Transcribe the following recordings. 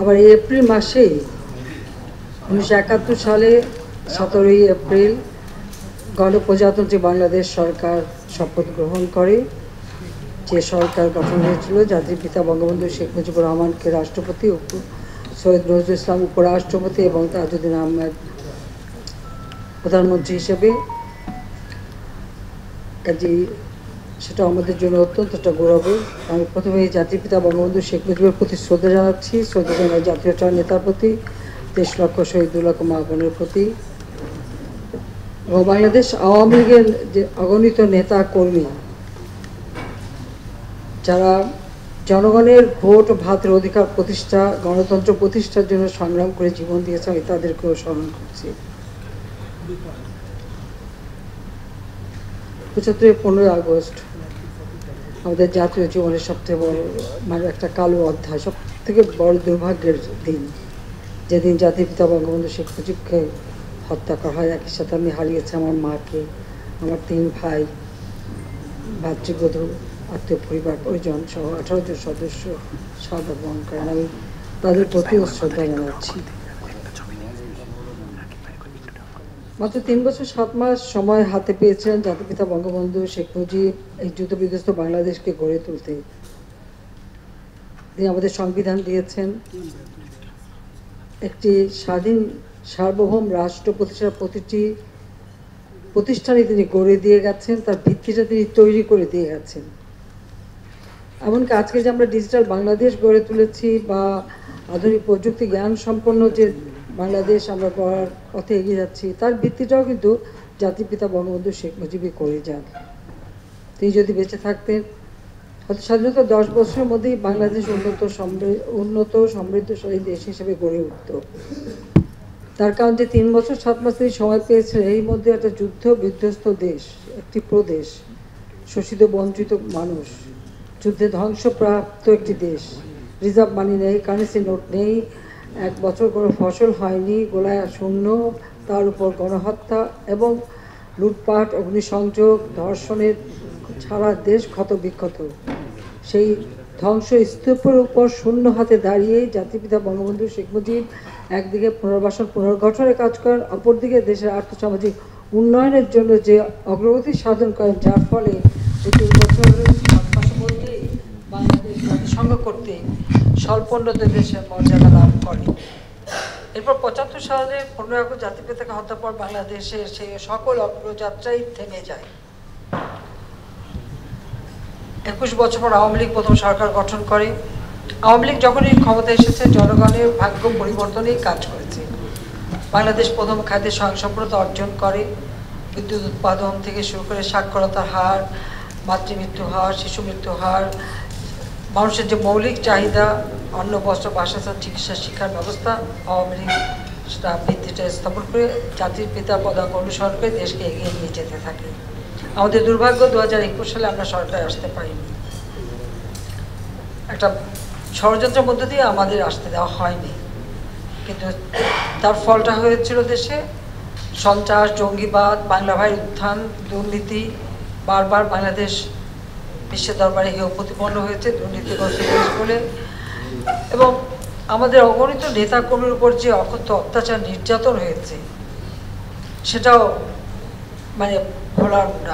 আবার এই এপ্রিল মাসেই 1971 সালে 17ই এপ্রিল গণপ্রজাতন্ত্রী বাংলাদেশ সরকার শপথ গ্রহণ করে। যে সরকার গঠন হয়েছিল জাতির পিতা বঙ্গবন্ধু শেখ মুজিবুর রহমানকে রাষ্ট্রপতি, সৈয়দ নজরুল ইসলাম উপরাষ্ট্রপতি এবং তাজউদ্দিন আহমেদ প্রধানমন্ত্রী হিসেবে। কাজেই সেটা আমাদের জন্য অত্যন্ত একটা গৌরবের। আমি প্রথমে জাতির পিতা বঙ্গবন্ধু শেখ মুজিবের প্রতি শ্রদ্ধা জানাচ্ছি, শ্রদ্ধা জানাই জাতীয় নেতার প্রতি, 23 লক্ষ শহীদ, 2 লক্ষ মা বোনের প্রতি এবং বাংলাদেশ আওয়ামী লীগের যে অগণিত নেতা কর্মী যারা জনগণের ভোট ও ভাতের অধিকার প্রতিষ্ঠা, গণতন্ত্র প্রতিষ্ঠার জন্য সংগ্রাম করে জীবন দিয়েছে, আমি তাদেরকেও স্মরণ করছি। 15ই আগস্ট আমাদের জাতীয় জীবনের সবথেকে বড় একটা কালো অধ্যায়, সব থেকে বড় দুর্ভাগ্যের দিন, যেদিন জাতির পিতা বঙ্গবন্ধু শেখ মুজিবকে হত্যা করা হয়। একই সাথে আমি হারিয়েছি আমার মাকে, আমার 3 ভাই, ভাতৃবধূ, আত্মীয় পরিবার পরিজন সহ 18 জন সদস্য শাহাদাত বরণ করেন। আমি তাদের প্রতিও শ্রদ্ধা জানাচ্ছি। মাত্র 3 বছর 7 মাস সময় হাতে পেয়েছেন জাতির পিতা বঙ্গবন্ধু শেখ মুজিব এই যুদ্ধবিধ্বস্ত বাংলাদেশকে গড়ে তুলতে। তিনি আমাদের সংবিধান দিয়েছেন, একটি স্বাধীন সার্বভৌম রাষ্ট্র প্রতিষ্ঠার প্রতিটি প্রতিষ্ঠানে তিনি গড়ে দিয়ে গেছেন, তার ভিত্তিটা তিনি তৈরি করে দিয়ে গেছেন। এমনকি আজকে যে আমরা ডিজিটাল বাংলাদেশ গড়ে তুলেছি বা আধুনিক প্রযুক্তি জ্ঞান সম্পন্ন যে বাংলাদেশ আমরা গড়ার পথে এগিয়ে যাচ্ছি, তার ভিত্তিটাও কিন্তু জাতির পিতা বঙ্গবন্ধু শেখ মুজিবই করে যান। তিনি যদি বেঁচে থাকতেন হয়তো স্বাধীনতা 10 বছরের মধ্যেই বাংলাদেশ উন্নত সমৃদ্ধশালী দেশ হিসেবে গড়ে উঠত। তার কারণ যে 3 বছর 7 মাস তিনি সময় পেয়েছিলেন, এর মধ্যে একটা যুদ্ধ বিধ্বস্ত দেশ, একটি প্রদেশ, শোষিত বঞ্চিত মানুষ, যুদ্ধে ধ্বংসপ্রাপ্ত একটি দেশ, রিজার্ভ মানি নেই, কারেন্সি নোট নেই, 1 বছর কোনো ফসল হয়নি, গোলায় শূন্য, তার উপর গণহত্যা এবং লুটপাট, অগ্নিসংযোগ, ধর্ষণের সারা দেশ ক্ষত বিক্ষত। সেই ধ্বংস স্তূপের উপর শূন্য হাতে দাঁড়িয়ে জাতির পিতা বঙ্গবন্ধু শেখ মুজিব একদিকে পুনর্বাসন পুনর্গঠনের কাজ করেন, অপরদিকে দেশের আর্থসামাজিক উন্নয়নের জন্য যে অগ্রগতি সাধন করেন, যার ফলে 3 বছরের মধ্যেই বাংলাদেশ জাতিসংঘ করতে স্বল্পোন্নত দেশের মর্যাদা লাভ করে। এরপর 75 সালে 15 আগস্ট জাতির পিতাকে হত্যার পর বাংলাদেশের সেই সকল অগ্রযাত্রাই থেমে যায়। 21 বছর পর আওয়ামী লীগ প্রথম সরকার গঠন করে। আওয়ামী লীগ যখনই ক্ষমতায় এসেছে জনগণের ভাগ্য পরিবর্তনেই কাজ করেছে। বাংলাদেশ প্রথম খাদ্যে স্বয়ংসম্পূর্ণতা অর্জন করে। বিদ্যুৎ উৎপাদন থেকে শুরু করে সাক্ষরতার হার, মাতৃমৃত্যু হার, শিশু মৃত্যু হার, মানুষের যে মৌলিক চাহিদা, অন্ন, বস্ত্র, বাসস্থান, চিকিৎসা, শিক্ষার ব্যবস্থা, আওয়ামী লীগ সেটা ভিত্তিটা স্থাপন করে জাতির পিতার পদাঙ্ক অনুসরণ করে দেশকে এগিয়ে নিয়ে যেতে থাকে। আমাদের দুর্ভাগ্য 2021 সালে আমরা সরকারে আসতে পারিনি। একটা ষড়যন্ত্রের মধ্য দিয়ে আমাদের আসতে দেওয়া হয়নি, কিন্তু তার ফলটা হয়েছিল দেশে সন্ত্রাস, জঙ্গিবাদ, বাংলা ভাইয়ের উত্থান, দুর্নীতি। বারবার বাংলাদেশ বিশ্বের দরবারে হেয় প্রতিপন্ন হয়েছে দুর্নীতিগ্রস্ত দেশ বলে, এবং আমাদের অগণিত নেতাকর্মীর উপর যে অকথ্য অত্যাচার নির্যাতন হয়েছে সেটাও ভোলার না।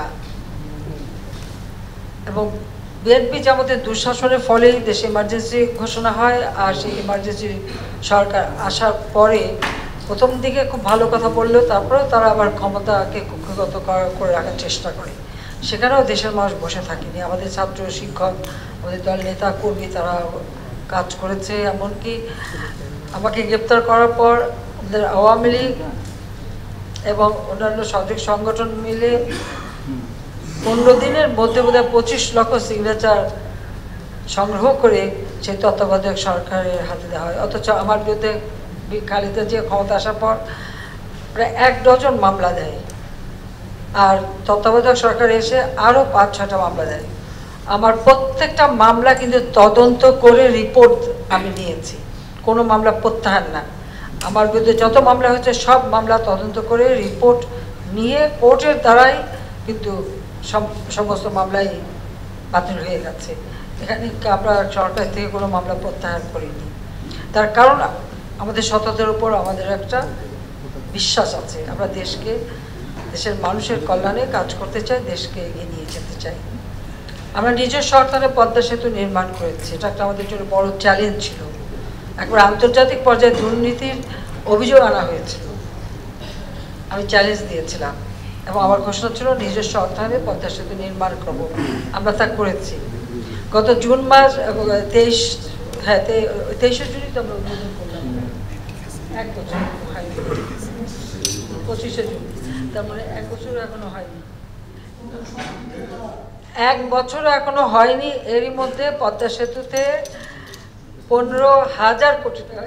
এবং বিএনপি জামাতের দুঃশাসনের ফলেই দেশে ইমার্জেন্সি ঘোষণা হয়, আর সেই ইমার্জেন্সি সরকার আসার পরে প্রথম দিকে খুব ভালো কথা বললেও তারপরেও তারা আবার ক্ষমতাকে কুক্ষিগত করে রাখার চেষ্টা করে। সেখানেও দেশের মানুষ বসে থাকেনি। আমাদের ছাত্র, শিক্ষক, আমাদের দল নেতা কর্মী তারা কাজ করেছে। এমনকি আমাকে গ্রেপ্তার করার পর আমাদের আওয়ামী লীগ এবং অন্যান্য সহযোগী সংগঠন মিলে 15 দিনের মধ্যে বোধহয় 25 লক্ষ সিগনেচার সংগ্রহ করে সেই তত্ত্বাবধায়ক সরকারের হাতে দেওয়া হয়। অথচ আমার বিরুদ্ধে খালেদা জিয়া ক্ষমতা আসার পর প্রায় 1 ডজন মামলা দেয়, আর তত্ত্বাবধায়ক সরকার এসে আরও 5-6টা মামলা দেয়। আমার প্রত্যেকটা মামলা কিন্তু তদন্ত করে রিপোর্ট আমি নিয়েছি, কোনো মামলা প্রত্যাহার না। আমার বিরুদ্ধে যত মামলা হয়েছে সব মামলা তদন্ত করে রিপোর্ট নিয়ে কোর্টের দ্বারাই কিন্তু সমস্ত মামলাই বাতিল হয়ে গেছে। এখানে আমরা সরকার থেকে কোনো মামলা প্রত্যাহার করিনি। তার কারণ আমাদের সততার উপর আমাদের একটা বিশ্বাস আছে। আমরা দেশের মানুষের কল্যাণে কাজ করতে চাই, দেশকে এগিয়ে নিয়ে যেতে চাই। আমরা নিজস্ব অর্থায়নে পদ্মা সেতু নির্মাণ করেছি, এটা একটা আমাদের জন্য বড় চ্যালেঞ্জ ছিল। একবার আন্তর্জাতিক পর্যায়ে দুর্নীতির অভিযোগ আনা হয়েছিল, আমি চ্যালেঞ্জ দিয়েছিলাম এবং আমার ঘোষণা ছিল নিজস্ব অর্থায়নে পদ্মা সেতু নির্মাণ করব। আমরা তা করেছি। গত জুন মাস 23শে জুনই তো আমরা উদ্বোধন করলাম, 1 বছর হয়নি, 25শে জুন, তার মানে 1 বছরও এখনো হয়নি, 1 বছরও এখনো হয়নি। এরই মধ্যে পদ্মা সেতুতে 15,000 কোটি টাকা,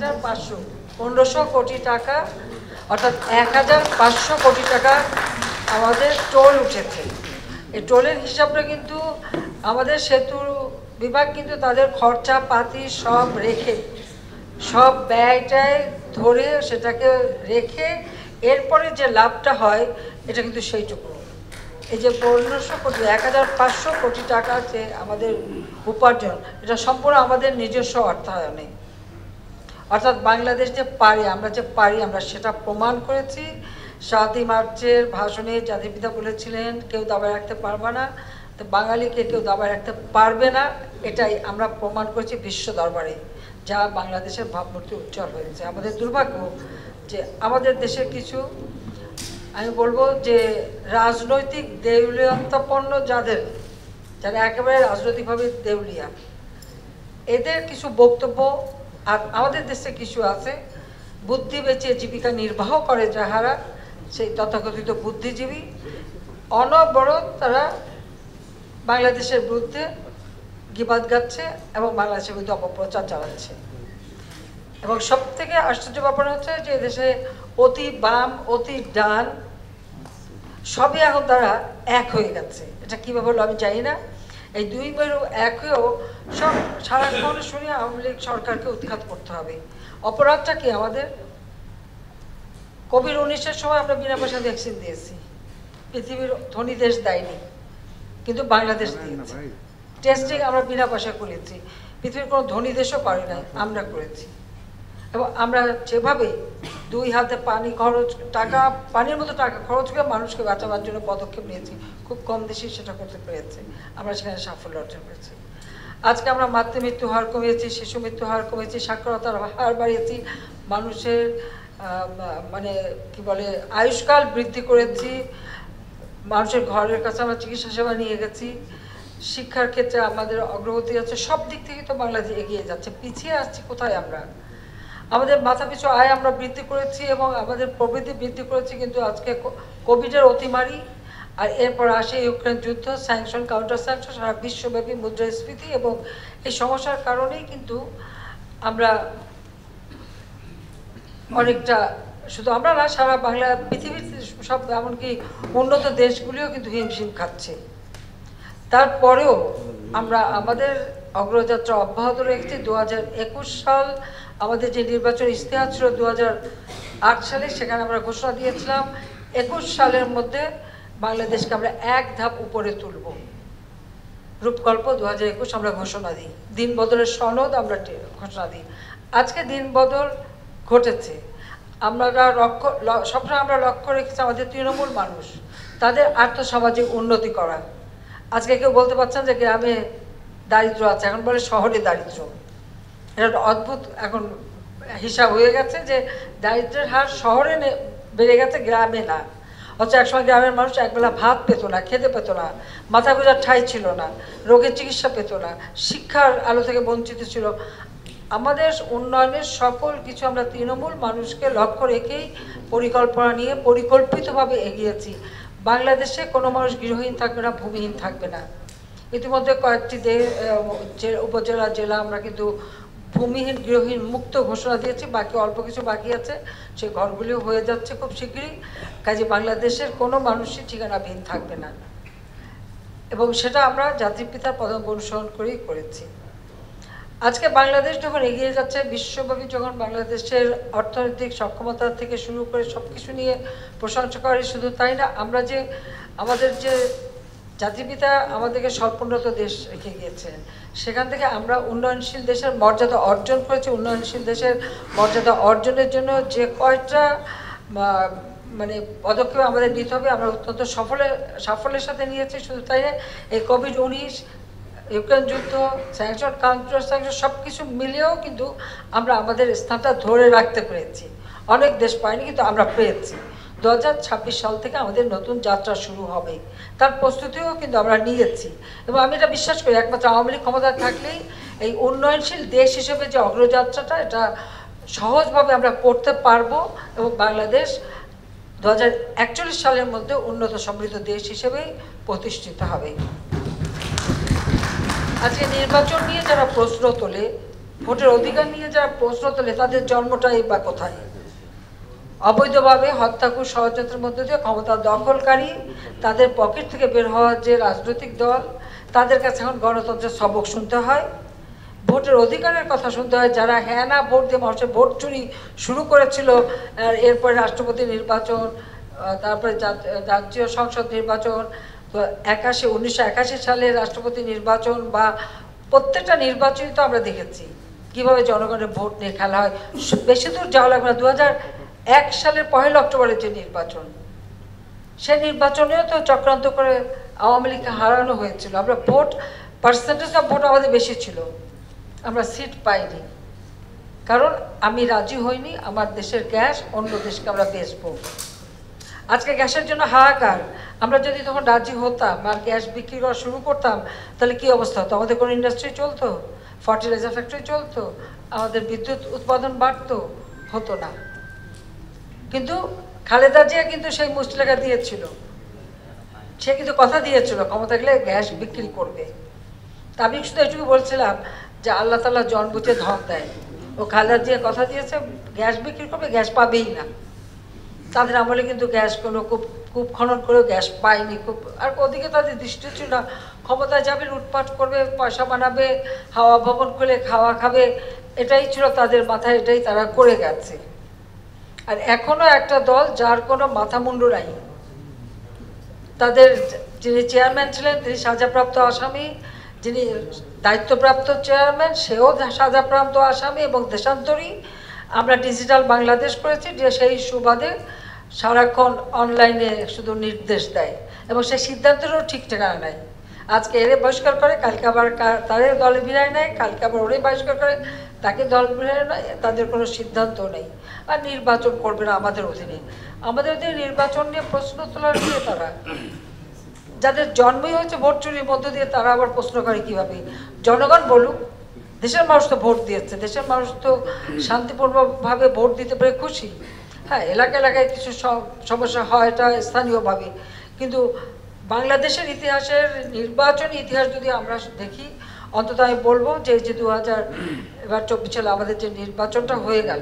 1500 কোটি টাকা, অর্থাৎ 1500 কোটি টাকা আমাদের টোল উঠেছে। এই টোলের হিসাবটা কিন্তু আমাদের সেতু বিভাগ কিন্তু তাদের খরচা পাতি সব রেখে, সব ব্যয়টায় ধরে সেটাকে রেখে এরপরে যে লাভটা হয় এটা কিন্তু সেইটুকু। এই যে 1500 কোটি 1500 কোটি টাকা যে আমাদের উপার্জন, এটা সম্পূর্ণ আমাদের নিজস্ব অর্থায়নে। অর্থাৎ বাংলাদেশ যে পারি, আমরা সেটা প্রমাণ করেছি। 7ই মার্চের ভাষণে জাতির পিতা বলেছিলেন কেউ দাবায় রাখতে পারবে না, তো বাঙালিকে কেউ দাবায় রাখতে পারবে না, এটাই আমরা প্রমাণ করেছি বিশ্ব দরবারে, যা বাংলাদেশের ভাবমূর্তি উজ্জ্বল হয়েছে। আমাদের দুর্ভাগ্য যে আমাদের দেশের কিছু, আমি বলবো যে রাজনৈতিক দেউলিয়াত্মাপন্ন যারা একেবারে রাজনৈতিকভাবে দেউলিয়া, এদের কিছু বক্তব্য, আর আমাদের দেশে কিছু আছে বুদ্ধি বেচে জীবিকা নির্বাহ করে যাহারা, সেই তথাকথিত বুদ্ধিজীবী, অনবরত তারা বাংলাদেশের বিরুদ্ধে গিবাদ গাচ্ছে এবং বাংলাদেশের বিরুদ্ধে অপপ্রচার চালাচ্ছে। এবং সব থেকে আশ্চর্য ব্যাপার হচ্ছে যে দেশে অতি বাম অতি ডান সবই এখন তারা এক হয়ে গেছে। এটা কীভাবে হলো আমি জানি না। এই দুই মেরু এক হয়েও সব সারাক্ষণ শুনি আওয়ামী লীগ সরকারকে উৎখাত করতে হবে। অপরাধটা কি আমাদের? কোভিড-19-এর সময় আমরা বিনা পয়সা ভ্যাকসিন দিয়েছি, পৃথিবীর ধনী দেশ দেয়নি, কিন্তু বাংলাদেশ দিয়েছে। টেস্টিং আমরা বিনা পয়সা করেছি, পৃথিবীর কোনো ধনী দেশও করে নাই, আমরা করেছি। এবং আমরা যেভাবে 2 হাতে পানির মতো টাকা খরচ করে মানুষকে বাঁচাবার জন্য পদক্ষেপ নিয়েছি, খুব কম দেশেই সেটা করতে পেরেছে, আমরা সেখানে সাফল্য অর্জন করেছি। আজকে আমরা মাতৃমৃত্যু হার কমিয়েছি, শিশু মৃত্যু হার কমিয়েছি, সাক্ষরতার হার বাড়িয়েছি, মানুষের মানে কি বলে আয়ুষ্কাল বৃদ্ধি করেছি, মানুষের ঘরের কাছে আমরা চিকিৎসা সেবা নিয়ে গেছি, শিক্ষার ক্ষেত্রে আমাদের অগ্রগতি আছে। সব দিক থেকে তো বাংলাদেশ এগিয়ে যাচ্ছে, পিছিয়ে আসছি কোথায় আমরা? আমাদের মাথাপিছু আয় আমরা বৃদ্ধি করেছি এবং আমাদের প্রবৃদ্ধি বৃদ্ধি করেছি, কিন্তু আজকে কোভিডের অতিমারি, আর এরপর আসে ইউক্রেন যুদ্ধ, স্যাংশন কাউন্টার স্যাংশন, সারা বিশ্বব্যাপী মুদ্রাস্ফীতি, এবং এই সমস্যার কারণেই কিন্তু আমরা অনেকটা, শুধু আমরা না, সারা পৃথিবীর সব এমনকি উন্নত দেশগুলিও কিন্তু হিমশিম খাচ্ছে। তারপরেও আমরা আমাদের অগ্রযাত্রা অব্যাহত রেখেছি। 2021 সাল আমাদের যে নির্বাচন ইশতেহার ছিল 2008 সালে, সেখানে আমরা ঘোষণা দিয়েছিলাম 21 সালের মধ্যে বাংলাদেশকে আমরা 1 ধাপ উপরে তুলব। রূপকল্প 2021 আমরা ঘোষণা দিই, দিন বদলের সনদ আমরা ঘোষণা দিই। আজকে দিন বদল ঘটেছে। আমরা সবসময় আমরা লক্ষ্য রেখেছি আমাদের তৃণমূল মানুষ, তাদের আর্থসামাজিক উন্নতি করা। আজকে কেউ বলতে পারছেন যে গ্রামে দারিদ্র আছে, এখন বলে শহরে দারিদ্র। এটা একটা অদ্ভুত এখন হিসাব হয়ে গেছে যে দারিদ্রের হার শহরে বেড়ে গেছে, গ্রামে না। অথচ একসময় গ্রামের মানুষ একবেলা ভাত পেত না, খেতে পেত না, মাথা গোঁজার ঠাঁই ছিল না, রোগের চিকিৎসা পেত না, শিক্ষার আলো থেকে বঞ্চিত ছিল। আমাদের উন্নয়নের সকল কিছু আমরা তৃণমূল মানুষকে লক্ষ্য রেখেই পরিকল্পনা নিয়ে পরিকল্পিতভাবে এগিয়েছি। বাংলাদেশে কোনো মানুষ গৃহহীন থাকবে না, ভূমিহীন থাকবে না। ইতিমধ্যে কয়েকটি উপজেলা জেলা আমরা কিন্তু ভূমিহীন গৃহহীন মুক্ত ঘোষণা দিয়েছি, বাকি অল্প কিছু বাকি আছে, সেই ঘরগুলিও হয়ে যাচ্ছে খুব শীঘ্রই। কাজে বাংলাদেশের কোনো মানুষই ঠিকানাবিহীন থাকবে না, এবং সেটা আমরা জাতির পিতার পদক্ষেপ অনুসরণ করেই করেছি। আজকে বাংলাদেশ যখন এগিয়ে যাচ্ছে, বিশ্বব্যাপী যখন বাংলাদেশের অর্থনৈতিক সক্ষমতা থেকে শুরু করে সব কিছু নিয়ে প্রশংসা করে, শুধু তাই না, আমরা যে আমাদের যে জাতিপিতা আমাদেরকে স্বল্পোন্নত দেশ রেখে গিয়েছেন, সেখান থেকে আমরা উন্নয়নশীল দেশের মর্যাদা অর্জন করেছি। উন্নয়নশীল দেশের মর্যাদা অর্জনের জন্য যে কয়টা মানে পদক্ষেপ আমাদের নিতে হবে আমরা অত্যন্ত সাফল্যের সাথে নিয়েছি। শুধু তাই না, এই কোভিড-19, ইউক্রেন যুদ্ধ, স্যাংশন, কাউন্টার স্যাংশন সব কিছু মিলিয়েও কিন্তু আমরা আমাদের স্থানটা ধরে রাখতে পেরেছি। অনেক দেশ পায়নি, কিন্তু আমরা পেয়েছি। 2026 সাল থেকে আমাদের নতুন যাত্রা শুরু হবে, তার প্রস্তুতিও কিন্তু আমরা নিয়েছি। এবং আমি এটা বিশ্বাস করি, একমাত্র আওয়ামী লীগ ক্ষমতায় থাকলেই এই উন্নয়নশীল দেশ হিসেবে যে অগ্রযাত্রাটা, এটা সহজভাবে আমরা করতে পারবো এবং বাংলাদেশ 2041 সালের মধ্যে উন্নত সমৃদ্ধ দেশ হিসেবে প্রতিষ্ঠিত হবে। আজকে নির্বাচন নিয়ে যারা প্রশ্ন তোলে, ভোটের অধিকার নিয়ে যারা প্রশ্ন তোলে, তাদের জন্মটাই বা কোথায়? অবৈধভাবে হত্যাকুর ষড়যন্ত্রের মধ্যে দিয়ে ক্ষমতা দখলকারী, তাদের পকেট থেকে বের হওয়া যে রাজনৈতিক দল, তাদের কাছে এখন গণতন্ত্রের সবক শুনতে হয়, ভোটের অধিকারের কথা শুনতে হয়। যারা হ্যাঁ না ভোট দিয়ে মানুষের ভোট চুরি শুরু করেছিল, এরপরে রাষ্ট্রপতি নির্বাচন, তারপরে জাতীয় সংসদ নির্বাচন, 1981 সালে রাষ্ট্রপতি নির্বাচন, বা প্রত্যেকটা নির্বাচনই তো আমরা দেখেছি কিভাবে জনগণের ভোট নিয়ে খেলা হয়। বেশি দূর যাওয়া লাগবে না, 2001 সালের 1 অক্টোবরের যে নির্বাচন, সেই নির্বাচনেও তো চক্রান্ত করে আওয়ামী লীগকে হারানো হয়েছিল। আমরা ভোট, পার্সেন্টেজ অফ ভোট আমাদের বেশি ছিল, আমরা সিট পাইনি। কারণ আমি রাজি হইনি আমার দেশের গ্যাস অন্য দেশকে আমরা বেচবো। আজকে গ্যাসের জন্য হাহাকার। আমরা যদি তখন রাজি হতাম আর গ্যাস বিক্রি করা শুরু করতাম, তাহলে কি অবস্থা হতো? আমাদের কোনো ইন্ডাস্ট্রি চলতো? ফার্টিলাইজার ফ্যাক্টরি চলতো? আমাদের বিদ্যুৎ উৎপাদন বাড়তো? হতো না। কিন্তু খালেদা জিয়া কিন্তু সেই মুচলেখা দিয়েছিল, সে কিন্তু কথা দিয়েছিল ক্ষমতা গেলে গ্যাস বিক্রি করবে। তা আমি শুধু এটুকু বলছিলাম যে আল্লাহ তাআলা জন বুঝে ধন দেয়। ও খালেদা জিয়া কথা দিয়েছে গ্যাস বিক্রি করবে, গ্যাস পাবেই না। তাদের আমলে কিন্তু গ্যাস কোনো কূপ খনন করেও গ্যাস পায়নি। আর ওদিকে তাদের দৃষ্টি ছিল না, ক্ষমতায় যাবে, লুটপাট করবে, পয়সা বানাবে, হাওয়া ভবন খুলে খাওয়া খাবে, এটাই ছিল তাদের মাথায়, এটাই তারা করে গেছে। আর এখনো একটা দল যার কোনো মাথা মুন্ডু নাই। তাদের যিনি চেয়ারম্যান ছিলেন তিনি সাজাপ্রাপ্ত আসামি, যিনি দায়িত্বপ্রাপ্ত চেয়ারম্যান সেও সাজাপ্রাপ্ত আসামি এবং দেশান্তরী। আমরা ডিজিটাল বাংলাদেশ করেছি, যে সেই সুবাদে সারাক্ষণ অনলাইনে শুধু নির্দেশ দেয় এবং সেই সিদ্ধান্তেরও ঠিক ঠিকানা নাই। আজকে এরে বহিষ্কার করে, কালকে আবার তারে দলে বিরায় নেয়, কালকে আবার ওরে বহিষ্কার করে, তাকে দল বিরায় নেয়। তাদের কোনো সিদ্ধান্ত নেই। আর নির্বাচন করবে না আমাদের অধীনে। আমাদের অধীনে নির্বাচন নিয়ে প্রশ্ন তোলার দিয়ে তারা, যাদের জন্মই হয়েছে ভোট চুরির মধ্য দিয়ে, তারা আবার প্রশ্ন করে কীভাবে? জনগণ বলুক। দেশের মানুষ তো ভোট দিয়েছে, দেশের মানুষ তো শান্তিপূর্ণভাবে ভোট দিতে পেরে খুশি। হ্যাঁ, এলাকায় কিছু সমস্যা হয়, এটা স্থানীয়ভাবে, কিন্তু বাংলাদেশের ইতিহাসের নির্বাচনী ইতিহাস যদি আমরা দেখি, অন্তত আমি বলবো যে 2024 সালে আমাদের যে নির্বাচনটা হয়ে গেল,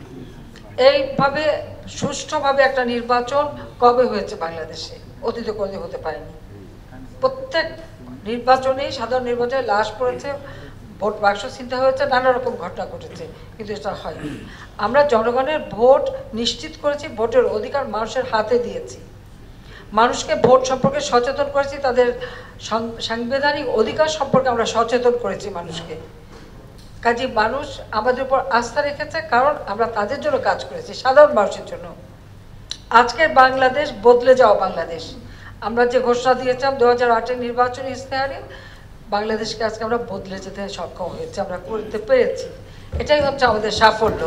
এইভাবে সুষ্ঠুভাবে একটা নির্বাচন কবে হয়েছে বাংলাদেশে? অতীতে কোনোদিন হতে পারেনি। প্রত্যেক নির্বাচনেই, সাধারণ নির্বাচনে লাশ পড়েছে, ভোট বাক্স ছিনতে হয়েছে, নানা রকম ঘটনা ঘটেছে, কিন্তু এটা হয়নি। আমরা জনগণের ভোট নিশ্চিত করেছি, ভোটের অধিকার মানুষের হাতে দিয়েছি, মানুষকে ভোট সম্পর্কে সচেতন করেছি, তাদের সাংবিধানিক অধিকার সম্পর্কে আমরা সচেতন করেছি মানুষকে। কাজে মানুষ আমাদের উপর আস্থা রেখেছে, কারণ আমরা তাদের জন্য কাজ করেছি, সাধারণ মানুষের জন্য। আজকের বাংলাদেশ বদলে যাওয়া বাংলাদেশ। আমরা যে ঘোষণা দিয়েছিলাম 2008-এর নির্বাচনী ইশতেহারে, বাংলাদেশকে আজকে আমরা বদলে যেতে সক্ষম হয়েছি, আমরা করতে পেরেছি। এটাই হচ্ছে আমাদের সাফল্য।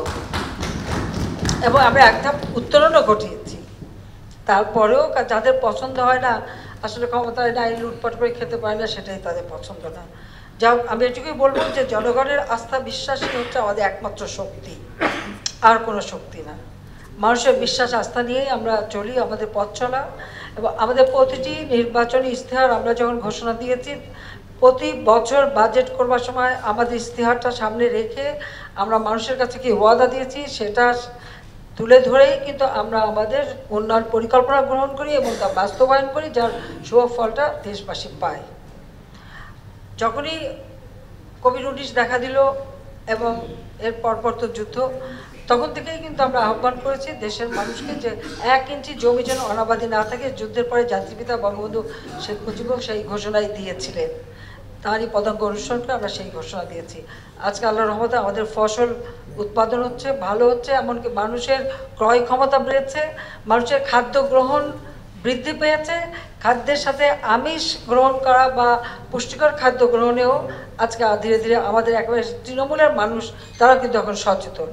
এবং আমরা এক ধাপ উত্তরণও ঘটিয়েছি। তারপরেও যাদের পছন্দ হয় না, আসলে ক্ষমতায় নাই, লুটপাট করে খেতে পারে না, সেটাই তাদের পছন্দ না। যা আমি এটুকুই বলবো যে জনগণের আস্থা বিশ্বাসই হচ্ছে আমাদের একমাত্র শক্তি, আর কোনো শক্তি না। মানুষের বিশ্বাস আস্থা নিয়েই আমরা চলি, আমাদের পথ চলা। এবং আমাদের প্রতিটি নির্বাচনী ইশতেহার আমরা যখন ঘোষণা দিয়েছি, প্রতি বছর বাজেট করবার সময় আমাদের ইশতেহারটা সামনে রেখে আমরা মানুষের কাছে কি ওয়াদা দিয়েছি সেটা তুলে ধরেই কিন্তু আমরা আমাদের উন্নয়ন পরিকল্পনা গ্রহণ করি এবং তা বাস্তবায়ন করি, যার শুভ ফলটা দেশবাসী পায়। যখনই কোভিড-19 দেখা দিল এবং এর পরপর তো যুদ্ধ, তখন থেকেই কিন্তু আমরা আহ্বান করেছি দেশের মানুষকে যে 1 ইঞ্চি জমি যেন অনাবাদী না থাকে। যুদ্ধের পরে জাতির বঙ্গবন্ধু শেখ মুজিবুর সেই ঘোষণাই দিয়েছিলেন, তারই পদাঙ্ক অনুসরণ করে আমরা সেই ঘোষণা দিয়েছি। আজকে আল্লাহর রহমতে আমাদের ফসল উৎপাদন হচ্ছে, ভালো হচ্ছে, এমনকি মানুষের ক্রয় ক্ষমতা বেড়েছে, মানুষের খাদ্য গ্রহণ বৃদ্ধি পেয়েছে। খাদ্যের সাথে আমিষ গ্রহণ করা বা পুষ্টিকর খাদ্য গ্রহণেও আজকে ধীরে ধীরে আমাদের একেবারে তৃণমূলের মানুষ তারা কিন্তু এখন সচেতন।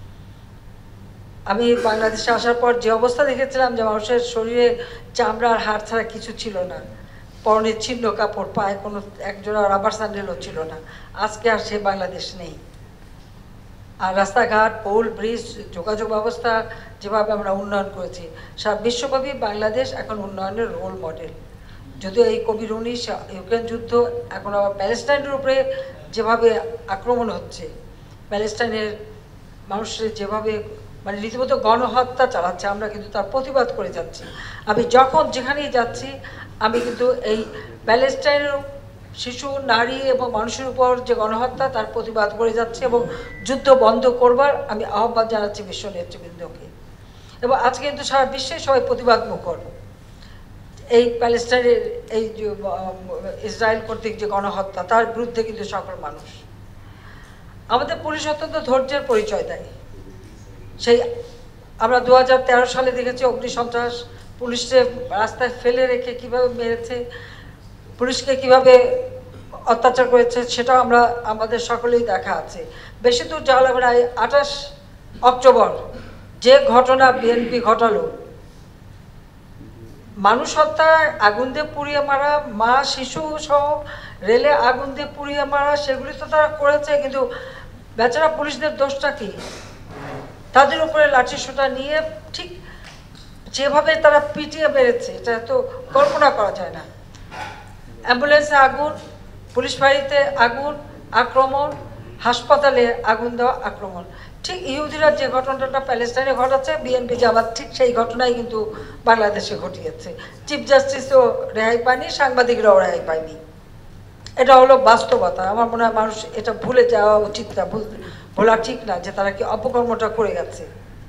আমি বাংলাদেশে আসার পর যে অবস্থা দেখেছিলাম যে মানুষের শরীরে চামড়া আর হাড় ছাড়া কিছু ছিল না, পরনে ছিন্ন কাপড়, পায়ে কোনো একজোড়া রাবার স্যান্ডেলও ছিল না। আজকে আর সে বাংলাদেশ নেই। আর রাস্তাঘাট, পোল, ব্রিজ, যোগাযোগ ব্যবস্থা যেভাবে আমরা উন্নয়ন করেছি, সারা বিশ্বব্যাপী বাংলাদেশ এখন উন্নয়নের রোল মডেল। যদিও এই কোভিড-19 ইউক্রেন যুদ্ধ, এখন আবার প্যালেস্টাইনের উপরে যেভাবে আক্রমণ হচ্ছে, প্যালেস্টাইনের মানুষের যেভাবে মানে রীতিমতো গণহত্যা চালাচ্ছে, আমরা কিন্তু তার প্রতিবাদ করে যাচ্ছি। আমি যখন যেখানেই যাচ্ছি আমি কিন্তু এই প্যালেস্টাইনের শিশু, নারী এবং মানুষের উপর যে গণহত্যা তার প্রতিবাদ করে যাচ্ছে এবং যুদ্ধ বন্ধ করবার আমি আহ্বান জানাচ্ছি বিশ্ব নেতৃবৃন্দকে। এবং আজকে কিন্তু সারা বিশ্বে সবাই প্রতিবাদ মুখর এই প্যালেস্টাইনের এই যে ইসরায়েল কর্তৃক যে গণহত্যা তার বিরুদ্ধে কিন্তু সকল মানুষ। আমাদের পুলিশ অত্যন্ত ধৈর্যের পরিচয় দেয়। সেই আমরা 2013 সালে দেখেছি অগ্নিসন্ত্রাস, পুলিশকে রাস্তায় ফেলে রেখে কিভাবে মেরেছে, পুলিশকে কিভাবে অত্যাচার করেছে, সেটাও আমরা আমাদের সকলেই দেখা আছে। বেশি দূর যাওয়া লাগবে না, 28 অক্টোবর যে ঘটনা বিএনপি ঘটালো, মানুষ হত্যা, আগুন দিয়ে পুড়িয়ে মারা, মা শিশু সহ রেলে আগুন দিয়ে পুড়িয়ে মারা, সেগুলি তো তারা করেছে, কিন্তু বেচারা পুলিশদের দোষটা কি? তাদের উপরে লাঠিসোঁটা নিয়ে ঠিক যেভাবে তারা পিটিয়ে মেরেছে, এটা তো কল্পনা করা যায় না। অ্যাম্বুলেন্সে আগুন, পুলিশ বাড়িতে আগুন, আক্রমণ, হাসপাতালে আগুন দেওয়া, আক্রমণ। ঠিক ইহুদিরা যে ঘটনাটা প্যালেস্টাইনে ঘটাচ্ছে, বিএনপি জামাত ঠিক সেই ঘটনাই কিন্তু বাংলাদেশে ঘটিয়েছে। চিফ জাস্টিসও রেহাই পায়নি, সাংবাদিকরাও রেহাই পায়নি। এটা হলো বাস্তবতা। আমার মনে হয় মানুষ এটা ভুলে যাওয়া উচিত না, ভোলা ঠিক না যে তারা কি অপকর্মটা করে গেছে।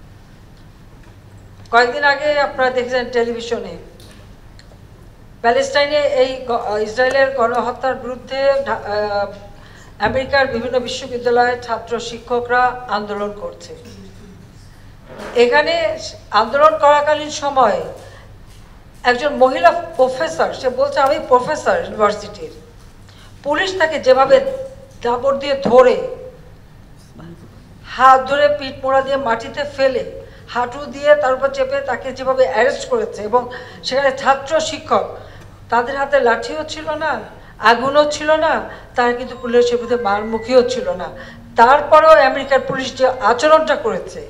কয়েকদিন আগে আপনারা দেখেছেন টেলিভিশনে প্যালেস্টাইনে এই ইসরায়েলের গণহত্যার বিরুদ্ধে আমেরিকার বিভিন্ন বিশ্ববিদ্যালয়ের ছাত্র শিক্ষকরা আন্দোলন করছে। এখানে আন্দোলন করাকালীন সময় একজন মহিলা প্রফেসর, সে বলছে আমি প্রফেসর ইউনিভার্সিটির, পুলিশ তাকে যেভাবে দাবড় দিয়ে ধরে, হাত ধরে পিঠ মোড়া দিয়ে মাটিতে ফেলে, হাঁটু দিয়ে তার উপর চেপে তাকে যেভাবে অ্যারেস্ট করেছে, এবং সেখানে ছাত্র শিক্ষক, তাদের হাতে লাঠিও ছিল না, আগুনও ছিল না, তারা কিন্তু পুলিশের বিরুদ্ধে মারমুখীও ছিল না। তারপরেও আমেরিকার পুলিশ যে আচরণটা করেছে,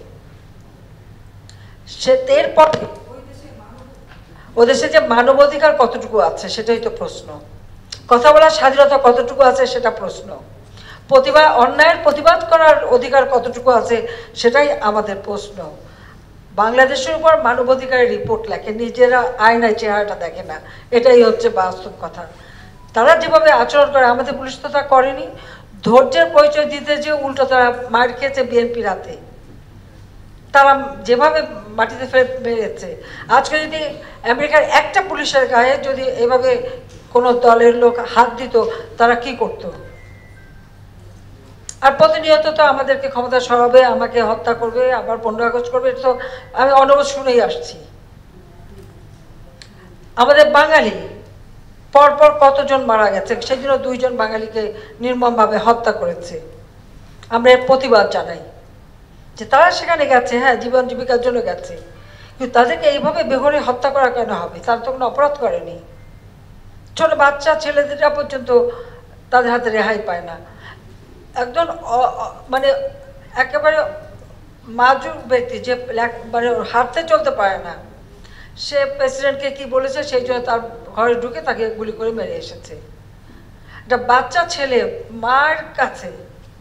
সে এরপরে ও দেশে যে মানবাধিকার কতটুকু আছে সেটাই তো প্রশ্ন। কথা বলার স্বাধীনতা কতটুকু আছে সেটা প্রশ্ন। অন্যায়ের প্রতিবাদ করার অধিকার কতটুকু আছে সেটাই আমাদের প্রশ্ন। বাংলাদেশের উপর মানবাধিকারের রিপোর্ট লেখে, নিজেরা আয়নায় চেহারাটা দেখে না, এটাই হচ্ছে বাস্তব কথা। তারা যেভাবে আচরণ করে, আমাদের পুলিশ তো তা করেনি। ধৈর্যের পরিচয় দিতে যে উল্টো তারা মার খেয়েছে বিএনপির হাতে, তারা যেভাবে মাটিতে ফেলে মেরেছে। আজকে যদি আমেরিকার একটা পুলিশের গায়ে যদি এভাবে কোনো দলের লোক হাত দিত, তারা কি করত? আর প্রতিনিয়ত তো আমাদেরকে ক্ষমতা সরাবে, আমাকে হত্যা করবে, আবার 15 আগস্ট করবে, এটা তো আমি অনবরত শুনেই আসছি। আমাদের বাঙালি পরপর কতজন মারা গেছে, সেদিনও 2 জন বাঙালিকে নির্মমভাবে হত্যা করেছে। আমরা এর প্রতিবাদ জানাই যে তারা সেখানে গেছে, হ্যাঁ জীবন জীবিকার জন্য গেছে, কিন্তু তাদেরকে এইভাবে বেঘরে হত্যা করা কেন হবে? তারা তো কোনো অপরাধ করেনি। ছোট বাচ্চা ছেলেদেররা পর্যন্ত তাদের হাতে রেহাই পায় না। একজন মানে একেবারে মাজুর ব্যক্তি, যে মানে হাঁটতে চলতে পারে না, সে প্রেসিডেন্টকে কি বলেছে সেই জন্য তার ঘরে ঢুকে তাকে গুলি করে মেরে এসেছে। একটা বাচ্চা ছেলে মার কাছে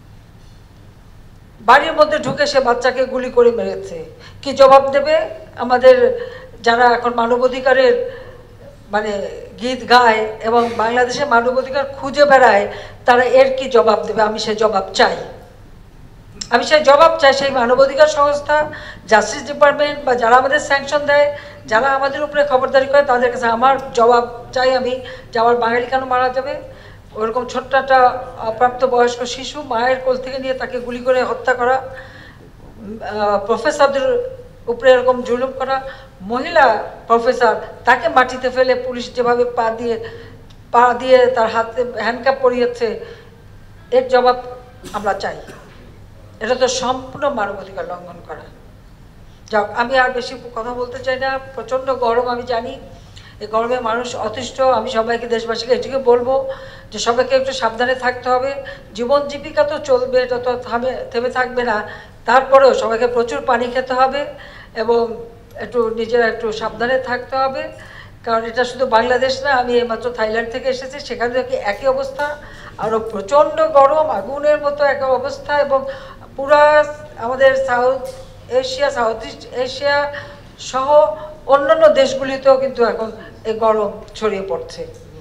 বাড়ির মধ্যে ঢুকে সে বাচ্চাকে গুলি করে মেরেছে। কি জবাব দেবে আমাদের যারা এখন মানবাধিকারের মানে গীত গায় এবং বাংলাদেশে মানবাধিকার খুঁজে বেড়ায়, তারা এর কি জবাব দেবে? আমি সে জবাব চাই। আমি সেই জবাব চাই সেই মানবাধিকার সংস্থা, জাস্টিস ডিপার্টমেন্ট বা যারা আমাদের স্যাংশন দেয়, যারা আমাদের উপরে খবরদারি করে, তাদের কাছে আমার জবাব চাই আমি যে আমার বাঙালি কেন মারা যাবে। ওরকম ছোট্ট একটা অপ্রাপ্তবয়স্ক শিশু মায়ের কোল থেকে নিয়ে তাকে গুলি করে হত্যা করা, প্রফেসরদের উপরে এরকম জুলুম করা, মহিলা প্রফেসর তাকে মাটিতে ফেলে পুলিশ যেভাবে পা দিয়ে তার হাতে হ্যান্ডকাপ পরিয়েছে, এর জবাব আমরা চাই। এটা তো সম্পূর্ণ মানবাধিকার লঙ্ঘন করা। যাক, আমি আর বেশি কথা বলতে চাই না। প্রচণ্ড গরম, আমি জানি এই গরমে মানুষ অতিষ্ঠ। আমি সবাইকে, দেশবাসীকে এটিকে বলবো যে সবাইকে একটু সাবধানে থাকতে হবে। জীবন জীবিকা তো চলবে, এটা তো থেমে থাকবে না। তারপরেও সবাইকে প্রচুর পানি খেতে হবে এবং নিজেরা একটু সাবধানে থাকতে হবে। কারণ এটা শুধু বাংলাদেশ না, আমি এইমাত্র থাইল্যান্ড থেকে এসেছি, সেখানে দেখি একই অবস্থা, আরও প্রচণ্ড গরম, আগুনের মতো এক অবস্থা। এবং পুরা আমাদের South Asia, South East Asia সহ অন্যান্য দেশগুলিতেও কিন্তু এখন এই গরম ছড়িয়ে পড়ছে।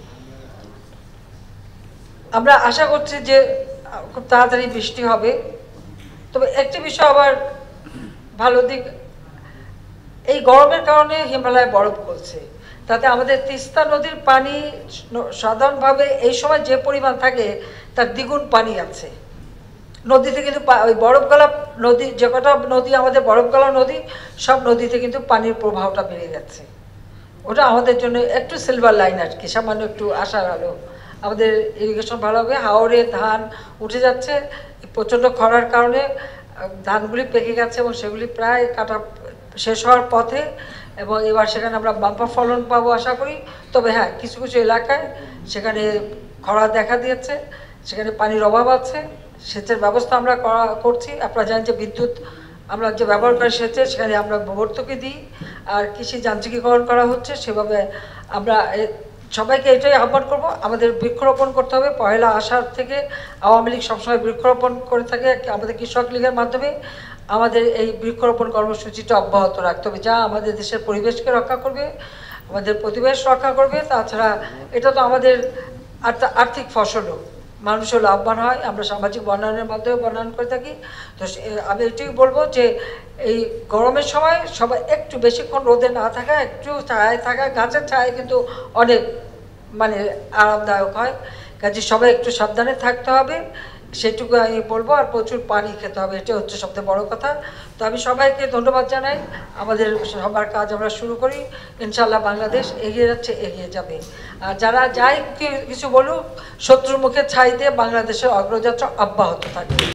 আমরা আশা করছি যে খুব তাড়াতাড়ি বৃষ্টি হবে। তবে একটি বিষয় আবার ভালো দিক, এই গরমের কারণে হিমালয় বরফ গলছে, তাতে আমাদের তিস্তা নদীর পানি সাধারণভাবে এই সময় যে পরিমাণ থাকে তার দ্বিগুণ পানি আছে নদীতে। কিন্তু ওই বরফ গলা নদী, যে কটা নদী আমাদের বরফ গলা নদী, সব নদীতে কিন্তু পানির প্রবাহটা বেড়ে গেছে। ওটা আমাদের জন্য একটু সিলভার লাইন আর কি, সামান্য একটু আশার আলো। আমাদের ইরিগেশন ভালো হবে। হাওরে ধান উঠে যাচ্ছে, প্রচণ্ড খরার কারণে ধানগুলি পেকে গেছে এবং সেগুলি প্রায় কাটা শেষ হওয়ার পথে, এবং এবার সেখানে আমরা বাম্পার ফলন পাবো আশা করি। তবে হ্যাঁ, কিছু কিছু এলাকায় সেখানে খরা দেখা দিয়েছে, সেখানে পানির অভাব আছে। সেচের ব্যবস্থা আমরা করছি। আপনারা জানেন যে বিদ্যুৎ আমরা যে ব্যবহার করি সেচে, সেখানে আমরা ভর্তুকি দিই, আর কৃষি যান্ত্রিকীকরণ করা হচ্ছে। সেভাবে আমরা সবাইকে এটাই আহ্বান করব, আমাদের বৃক্ষরোপণ করতে হবে। পয়লা আষাঢ় থেকে আওয়ামী লীগ সবসময় বৃক্ষরোপণ করে থাকে, আমাদের কৃষক লীগের মাধ্যমে আমাদের এই বৃক্ষরোপণ কর্মসূচিটা অব্যাহত রাখতে হবে, যা আমাদের দেশের পরিবেশকে রক্ষা করবে, আমাদের পরিবেশ রক্ষা করবে। তাছাড়া এটা তো আমাদের আর্থিক ফসলও, মানুষও লাভবান হয়। আমরা সামাজিক বনায়নের মাধ্যমে বনায়ন করে থাকি। তো আমি এটাই বলবো যে এই গরমের সময় সবাই একটু বেশিক্ষণ রোদে না থাকা, একটু ছায়ায় থাকা, গাছের ছায়ায় কিন্তু অনেক আরামদায়ক হয়। কাজে সবাই একটু সাবধানে থাকতে হবে, সেটুকু আমি বলবো। আর প্রচুর পানি খেতে হবে, এটা হচ্ছে সবচেয়ে বড় কথা। তো আমি সবাইকে ধন্যবাদ জানাই। আমাদের সবার কাজ আমরা শুরু করি, ইনশাল্লাহ বাংলাদেশ এগিয়ে যাচ্ছে, এগিয়ে যাবে। আর যারা যাই কিছু বলুক, শত্রুর মুখে ছাই দিয়ে বাংলাদেশের অগ্রযাত্রা অব্যাহত থাকবে।